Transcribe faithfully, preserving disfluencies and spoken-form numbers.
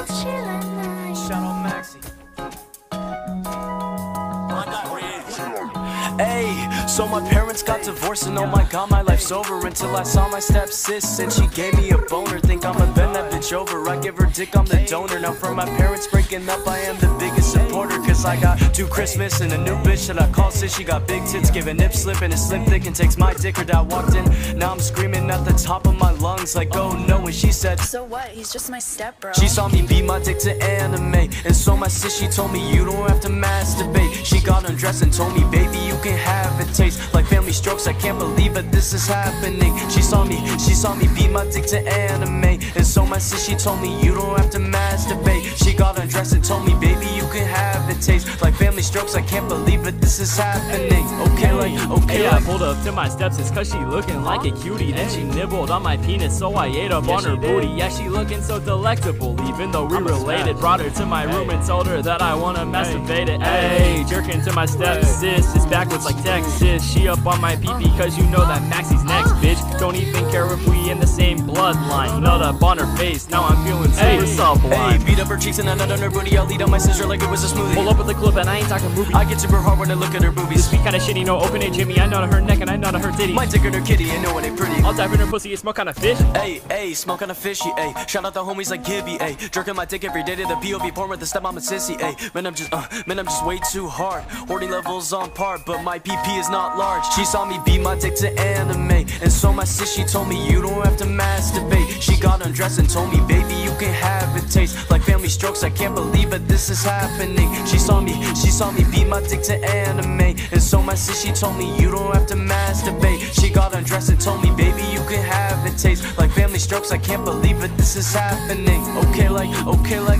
Shout out Maxi. Ayy, so my parents got divorced and oh my god, my life's over. Until I saw my stepsis and she gave me a boner. Think I'ma bend that bitch over, I give her dick, I'm the donor. Now for my parents breaking up, I am the biggest supporter. Cause I got two Christmas and a new bitch that I call sis. She got big tits, giving nip slip and a slim thick and takes my dick. Her dad walked in, now I'm screaming at the top of my lungs like oh no. And she said, so what, he's just my step bro. She saw me beat my dick to anime. And so my sis, she told me you don't have to masturbate. She got undressed and told me baby you can have it. Taste like family strokes, I can't believe it, this is happening. She saw me, she saw me beat my dick to anime. And so my sis, she told me you don't have to masturbate. She got undressed and told me baby you can have it. Taste like family strokes, I can't believe it, this is happening. Okay like, okay hey, like I pulled up to my stepsis cause she looking like a cutie. Then she nibbled on my penis so I ate up yeah, on her booty. Yeah, she looking so delectable even though we related. Brought her to my room and told her that I wanna masturbate it. Ayy, jerking to my stepsis, it's backwards like Texas. She up on my pee-pee cause you know that Maxi's next, bitch. Don't even care if we in the same bloodline. Nut up on her face, now I'm feeling super sublime. Hey, beat up her cheeks and I nut on her booty. I'll lead on my sister like it was a smoothie. Pull up with the clip and I ain't talking movie. I get super hard when I look at her boobies. This beat kinda shitty, no open it Jimmy. I nut on her neck and I nut on her titty. My dick on her kitty, and no one ain't pretty. I'll dive in her pussy, it smell kinda fish. Ayy, ayy, smell kinda fishy, ayy. Shout out the homies like Gibby, ayy. Jerking my dick every day to the P O V porn with the stepmom and sissy, ayy. Man, I'm just, uh, man, I'm just way too hard. Hoarding levels on par, but my P P is not large. She saw me beat my dick to anime. And so my sis, she told me you don't have to masturbate. She got undressed and told me, baby, you can have it. Taste like family strokes, I can't believe it, this is happening. She saw me, she saw me beat my dick to anime. And so my sis, she told me you don't have to masturbate. She got undressed and told me, baby, you can have it. Taste like family strokes, I can't believe it, this is happening. Okay like, okay like